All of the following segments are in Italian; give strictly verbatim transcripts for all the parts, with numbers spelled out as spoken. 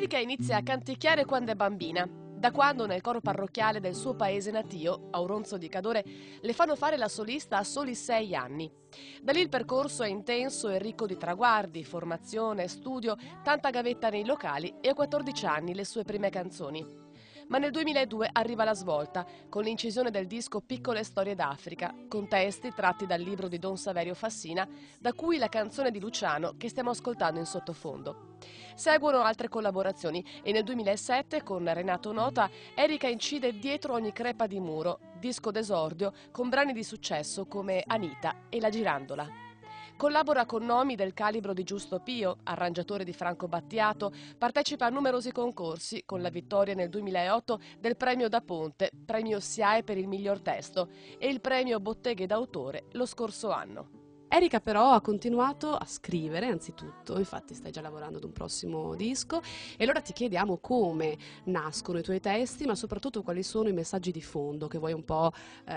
Erika inizia a canticchiare quando è bambina, da quando nel coro parrocchiale del suo paese natio, Auronzo di Cadore, le fanno fare la solista a soli sei anni. Da lì il percorso è intenso e ricco di traguardi, formazione, studio, tanta gavetta nei locali e a quattordici anni le sue prime canzoni. Ma nel duemiladue arriva la svolta, con l'incisione del disco Piccole storie d'Africa, con testi tratti dal libro di Don Saverio Fassina, da cui la canzone di Luciano che stiamo ascoltando in sottofondo. Seguono altre collaborazioni e nel duemilasette con Renato Nota Erika incide Dietro ogni crepa di muro, disco d'esordio con brani di successo come Anita e La Girandola. Collabora con nomi del calibro di Giusto Pio, arrangiatore di Franco Battiato, partecipa a numerosi concorsi con la vittoria nel duemilaotto del premio Da Ponte, premio SIAE per il miglior testo e il premio Botteghe d'autore lo scorso anno. Erika però ha continuato a scrivere anzitutto, infatti stai già lavorando ad un prossimo disco e allora ti chiediamo come nascono i tuoi testi, ma soprattutto quali sono i messaggi di fondo che vuoi un po'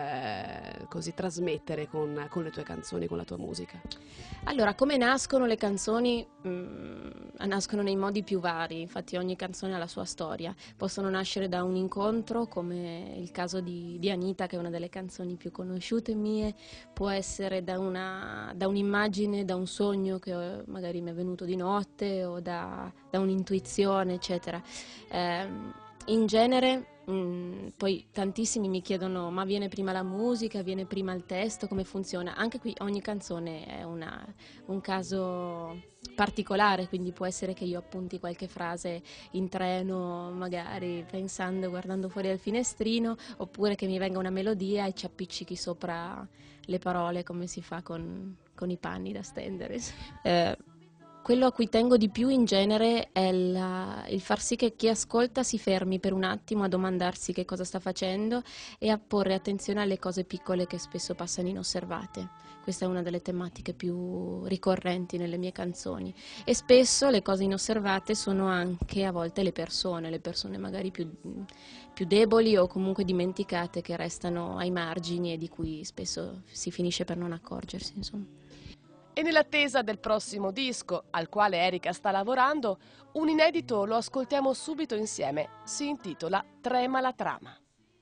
eh, così trasmettere con, con le tue canzoni, con la tua musica. Allora, come nascono le canzoni? Mm, nascono nei modi più vari, infatti ogni canzone ha la sua storia. Possono nascere da un incontro, come il caso di, di Anita, che è una delle canzoni più conosciute mie, può essere da una da un'immagine, da un sogno che magari mi è venuto di notte o da, da un'intuizione, eccetera. Eh, in genere, mh, poi tantissimi mi chiedono: ma viene prima la musica, viene prima il testo, come funziona? Anche qui ogni canzone è una, un caso particolare, quindi può essere che io appunti qualche frase in treno, magari pensando, guardando fuori dal finestrino, oppure che mi venga una melodia e ci appiccichi sopra le parole, come si fa con, con i panni da stendere. Eh, quello a cui tengo di più in genere è la, il far sì che chi ascolta si fermi per un attimo a domandarsi che cosa sta facendo e a porre attenzione alle cose piccole che spesso passano inosservate. Questa è una delle tematiche più ricorrenti nelle mie canzoni e spesso le cose inosservate sono anche a volte le persone, le persone magari più, più deboli o comunque dimenticate, che restano ai margini e di cui spesso si finisce per non accorgersi, insomma. E nell'attesa del prossimo disco, al quale Erika sta lavorando, un inedito lo ascoltiamo subito insieme. Si intitola Trema la trama.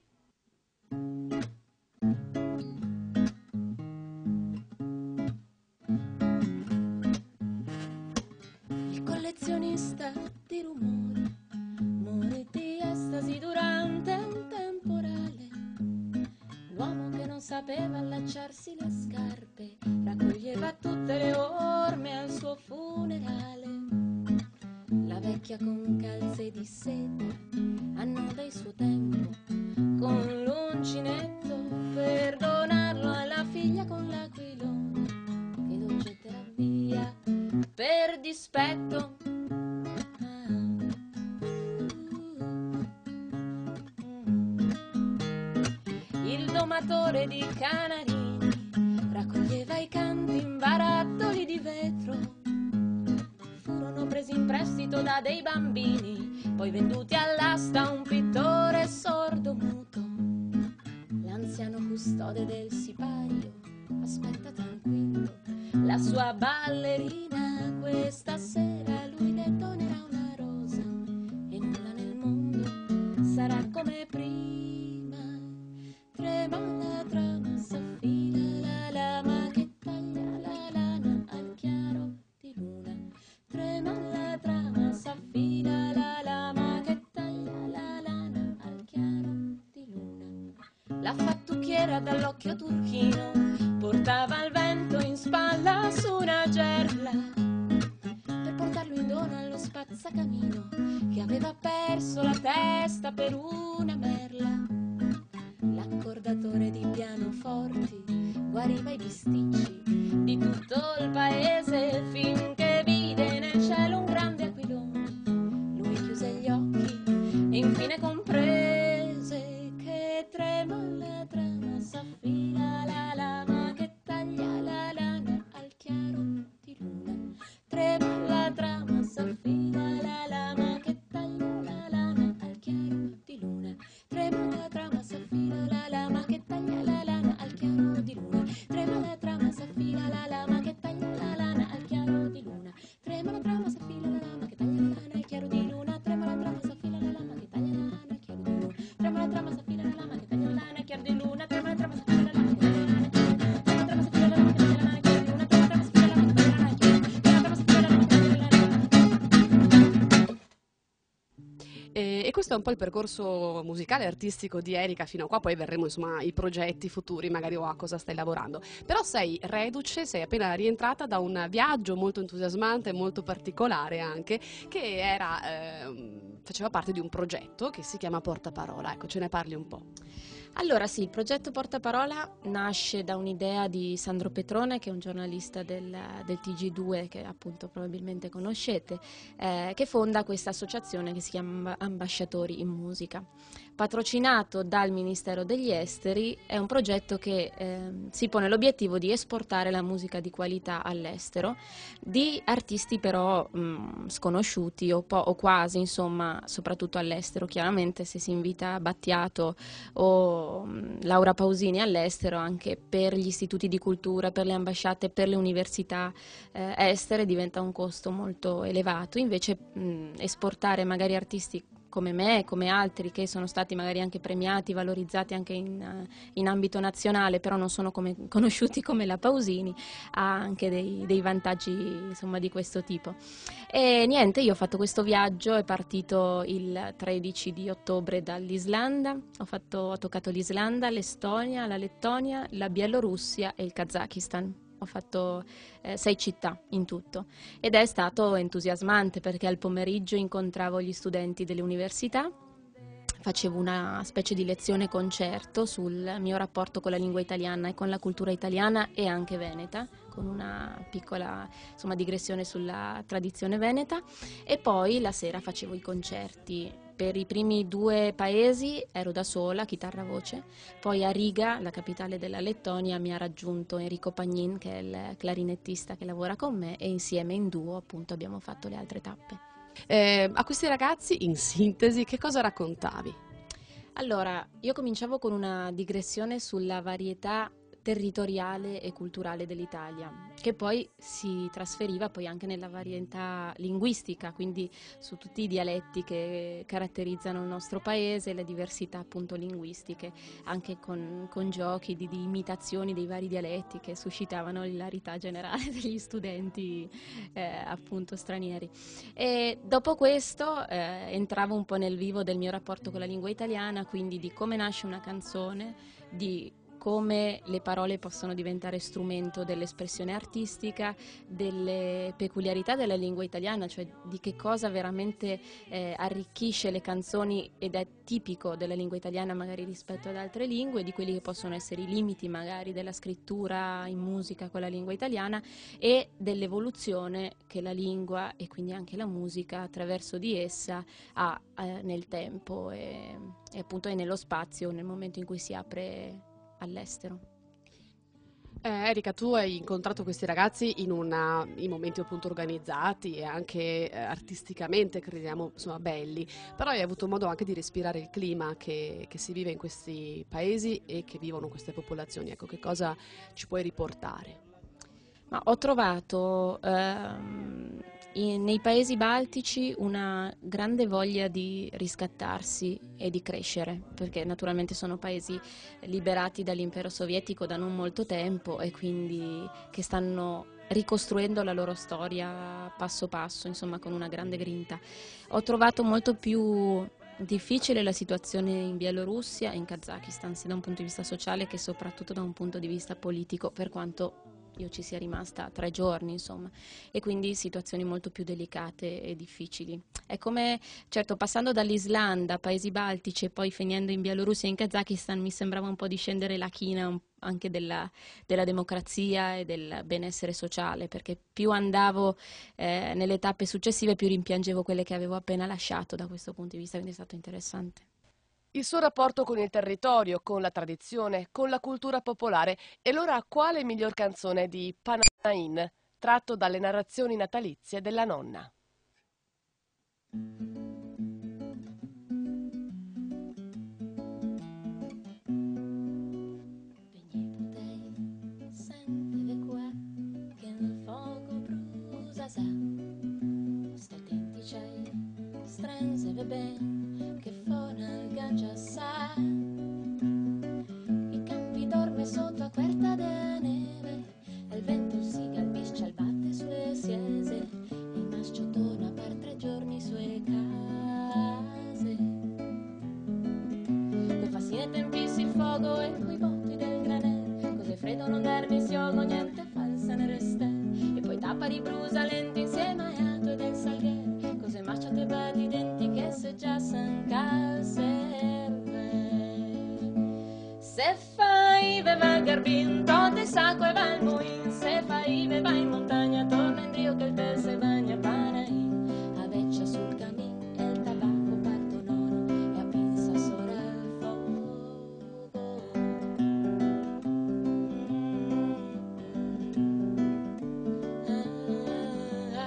Il collezionista di rumori, muore di estasi durante un temporale. L'uomo che non sapeva allacciarsi le scarpe raccoglieva tutte le orme al suo funerale. La vecchia con calze di seta, anno del suo tempo, con l'uncinetto per donarlo alla figlia con l'aquilone, che lo getterà via per dispetto. Il domatore di canarini raccoglieva i canti in barattoli di vetro. Furono presi in prestito da dei bambini, poi venduti all'asta a un pittore sordo muto. L'anziano custode del sipario aspetta tranquillo la sua ballerina. Questa sera lui le donerà una rosa e nulla nel mondo sarà come prima. Trema la trama, s'affila la lama che taglia la lana al chiaro di luna. Trema la trama, s'affila la lama che taglia la lana al chiaro di luna. La fattucchiera dall'occhio turchino portava il vento in spalla su una gerla per portarlo in dono allo spazzacamino che aveva perso la testa per una merla. L'accordatore di pianoforti guariva i bisticci di tutto il paese finché vide nel cielo un grande aquilone. Lui chiuse gli occhi e infine comprese che trema la trama, s'affila la lama che taglia la lana al chiaro di luna. Trema la trama, s'affila la lama che taglia la lana al chiaro di luna. Trema la trama, s'affila la lama che taglia la lana al chiaro di luna. Trema la trama, s'affila la lama che taglia la lana al chiaro di luna. E, e questo è un po' il percorso musicale e artistico di Erika fino a qua, poi verremo insomma ai progetti futuri, magari o a cosa stai lavorando. Però sei reduce, sei appena rientrata da un viaggio molto entusiasmante, molto particolare anche, che era, eh, faceva parte di un progetto che si chiama Portaparola. Ecco, ce ne parli un po'. Allora sì, il progetto Portaparola nasce da un'idea di Sandro Petrone, che è un giornalista del, del T G due, che appunto probabilmente conoscete, eh, che fonda questa associazione che si chiama Ambasciatori in Musica. Patrocinato dal Ministero degli Esteri, è un progetto che eh, si pone l'obiettivo di esportare la musica di qualità all'estero, di artisti però mh, sconosciuti o, po- o quasi, insomma, soprattutto all'estero. Chiaramente se si invita Battiato o mh, Laura Pausini all'estero, anche per gli istituti di cultura, per le ambasciate, per le università eh, estere diventa un costo molto elevato. Invece mh, esportare magari artisti come me, come altri che sono stati magari anche premiati, valorizzati anche in, in ambito nazionale, però non sono come, conosciuti come la Pausini, ha anche dei, dei vantaggi insomma di questo tipo. E niente, io ho fatto questo viaggio, è partito il tredici di ottobre dall'Islanda, ho, fatto, ho toccato l'Islanda, l'Estonia, la Lettonia, la Bielorussia e il Kazakistan. Ho fatto eh, sei città in tutto ed è stato entusiasmante perché al pomeriggio incontravo gli studenti delle università, facevo una specie di lezione concerto sul mio rapporto con la lingua italiana e con la cultura italiana e anche veneta, con una piccola insomma, digressione sulla tradizione veneta, e poi la sera facevo i concerti. Per i primi due paesi ero da sola, chitarra voce, poi a Riga, la capitale della Lettonia, mi ha raggiunto Enrico Pagnin, che è il clarinettista che lavora con me, e insieme in duo appunto abbiamo fatto le altre tappe. Eh, a questi ragazzi, in sintesi, che cosa raccontavi? Allora, io cominciavo con una digressione sulla varietà territoriale e culturale dell'Italia, che poi si trasferiva poi anche nella varietà linguistica, quindi su tutti i dialetti che caratterizzano il nostro paese, le diversità appunto linguistiche, anche con, con giochi di, di imitazioni dei vari dialetti che suscitavano l'ilarità generale degli studenti eh, appunto stranieri. E dopo questo eh, entravo un po' nel vivo del mio rapporto con la lingua italiana, quindi di come nasce una canzone, di come le parole possono diventare strumento dell'espressione artistica, delle peculiarità della lingua italiana, cioè di che cosa veramente eh, arricchisce le canzoni ed è tipico della lingua italiana magari rispetto ad altre lingue, di quelli che possono essere i limiti magari della scrittura in musica con la lingua italiana e dell'evoluzione che la lingua e quindi anche la musica attraverso di essa ha eh, nel tempo e, e appunto è nello spazio nel momento in cui si apre all'estero. Eh, Erika, tu hai incontrato questi ragazzi in, una, in momenti appunto organizzati e anche eh, artisticamente, crediamo, insomma, belli, però hai avuto modo anche di respirare il clima che, che si vive in questi paesi e che vivono queste popolazioni. Ecco, che cosa ci puoi riportare? Ma ho trovato ehm, in- nei paesi baltici una grande voglia di riscattarsi e di crescere, perché naturalmente sono paesi liberati dall'impero sovietico da non molto tempo e quindi che stanno ricostruendo la loro storia passo passo, insomma con una grande grinta. Ho trovato molto più difficile la situazione in Bielorussia e in Kazakistan, sia da un punto di vista sociale che soprattutto da un punto di vista politico, per quanto io ci sia rimasta tre giorni, insomma, e quindi situazioni molto più delicate e difficili. È come, certo, passando dall'Islanda, paesi baltici e poi finendo in Bielorussia e in Kazakistan, mi sembrava un po' di scendere la china un- anche della, della democrazia e del benessere sociale, perché più andavo eh, nelle tappe successive, più rimpiangevo quelle che avevo appena lasciato da questo punto di vista, quindi è stato interessante. Il suo rapporto con il territorio, con la tradizione, con la cultura popolare. E allora quale miglior canzone di Panahin, tratto dalle narrazioni natalizie della nonna? Putei, sentite qua che il fuoco brusa sa. Sta attenti c'hai, strenze ben che fona il gancia sa. I campi dorme sotto a querta de neve, e il vento si galbisce al batte sue siese, e il mascio torna per tre giorni sue case. sfogo e coi botti del granè, cose freddo non darmi siogo, niente falsa ne resta, e poi tappa di brusa lenti insieme a iato e del salgher, cose macciate bati denti che se già san serve. Se fai beva garbin, tote sacco e va al muin, se fai beva in montagna, torna in rio che il tè se bagna panain, a veccia sul camin e il tabacco partono e a pinza sopra il fuoco. Ah,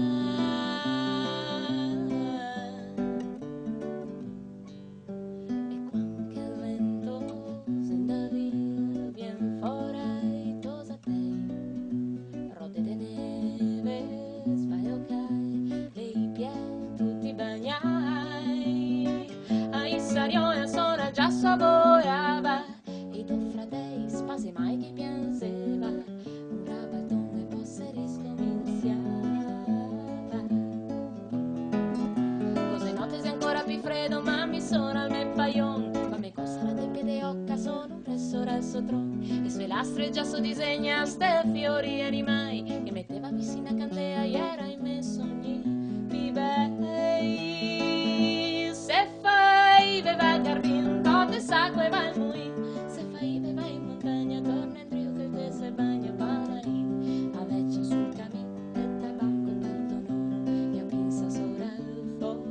e quando il vento senda via, vien fora i tosa tei, rotte de neve, svagliocai, e i piedi tutti bagnai, ai sario e sora già savorava, e tu fratei spase mai che pianseva, un rabatone posse riscominciava. Cose notte se ancora più freddo, ma mi sono al me paion, ma me cosa la de piede occa sono un resso resso tron, e sue lastre già so disegnaste fiori animai, che metteva vicina candela e era in me sogni vivei. Se fai beva garbin, tote sacco e va al muin, se fai beva in montagna, torna in rio che il tè se bagna panain, a veccia sul camin e tabacco partono e a pinza sopra il fuoco.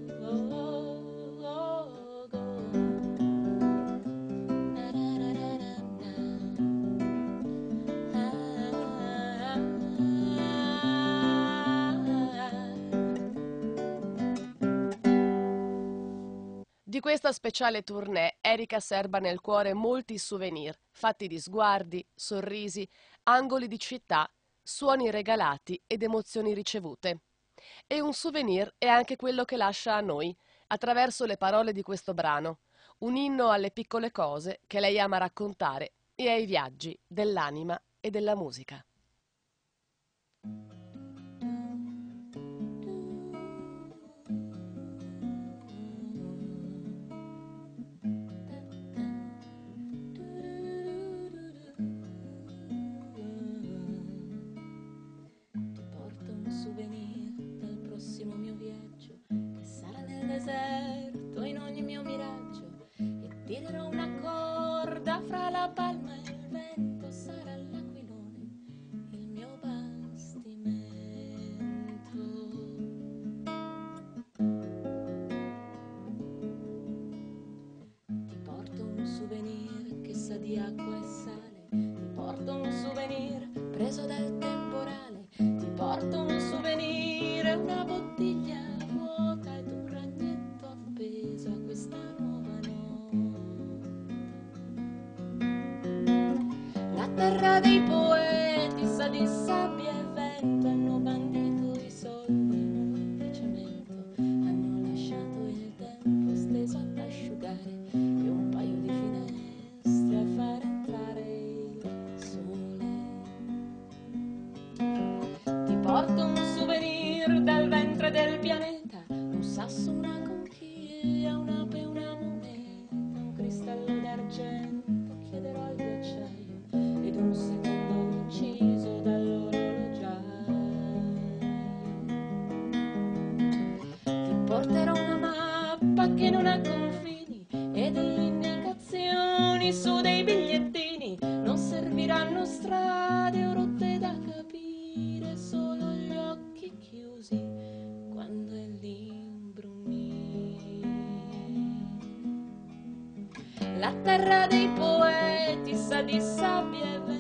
Di questa speciale tournée Erika serba nel cuore molti souvenir, fatti di sguardi, sorrisi, angoli di città, suoni regalati ed emozioni ricevute. E un souvenir è anche quello che lascia a noi, attraverso le parole di questo brano, un inno alle piccole cose che lei ama raccontare e ai viaggi dell'anima e della musica. Ti porto un souvenir del prossimo mio viaggio, che sarà nel deserto in ogni mio miraggio, e ti darò una corda fra la palma e il vento, sarà l'aquilone il mio bastimento. Ti porto un souvenir che sa di acqua e sale, ti porto un souvenir preso dal temporale, ti porto un souvenir e una bottiglia vuota ed un ragnetto appeso a questa nuova notte. La terra dei poeti sa di sabbia e vento, hanno bandito i soldi in un cemento, hanno lasciato il tempo steso ad asciugare e un paio di finestre a far entrare il sole. Ti porto un souvenir dal ventre del pianeta, un sasso, una conchiglia, un'ape, una moneta, un cristallo d'argento, chiederò al ghiacciaio ed un secondo ucciso dall'orologiaio. Ti porterò una mappa che non ha confini e delle indicazioni su dei bigliettini, non serviranno strade o rotte da capire, solo gli occhi chiusi quando il l'imbrunì. La terra dei poeti sa di sabbia e vento,